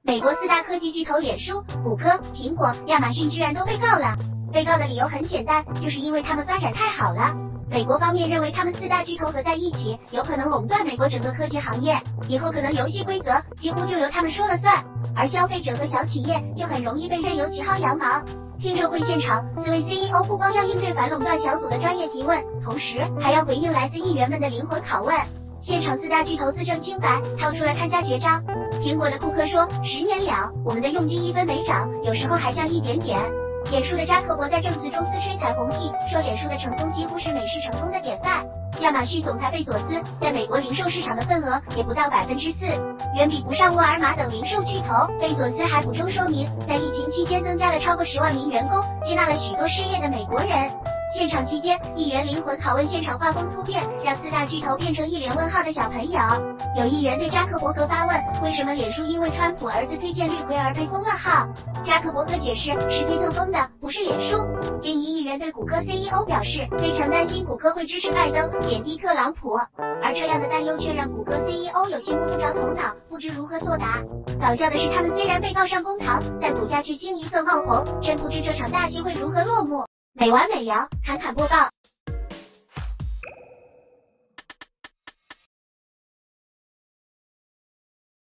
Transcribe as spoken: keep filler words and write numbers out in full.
美国四大科技巨头脸书、谷歌、苹果、亚马逊居然都被告了。被告的理由很简单，就是因为他们发展太好了。美国方面认为他们四大巨头合在一起，有可能垄断美国整个科技行业，以后可能游戏规则几乎就由他们说了算，而消费者和小企业就很容易被任由几薅羊毛。听证会现场，四位 C E O 不光要应对反垄断小组的专业提问，同时还要回应来自议员们的灵魂拷问。现场四大巨头自证清白，掏出了看家绝招。苹果的库克说，十年了，我们的佣金一分没涨，有时候还降一点点。脸书的扎克伯在证词中自吹彩虹屁，说脸书的成功几乎是美式成功的典范。亚马逊总裁贝佐斯在美国零售市场的份额也不到百分之四，远比不上沃尔玛等零售巨头。贝佐斯还补充说明，在疫情期间增加了超过十万名员工，接纳了许多失业的美国人。现场期间，议员灵魂拷问现场画风突变，让四大巨头变成一脸问号的小朋友。有议员对扎克伯格发问，为什么脸书因为川普儿子推荐绿葵而被封了号？扎克伯格解释，是推特封的，不是脸书。另一议员对谷歌 C E O 表示，非常担心谷歌会支持拜登，贬低特朗普。而这样的担忧却让谷歌 C E O 有些摸不着头脑，不知如何作答。搞笑的是，他们虽然被告上公堂，但股价却清一色冒红，真不知这场大戏会如何落幕。美完美聊，侃侃播报。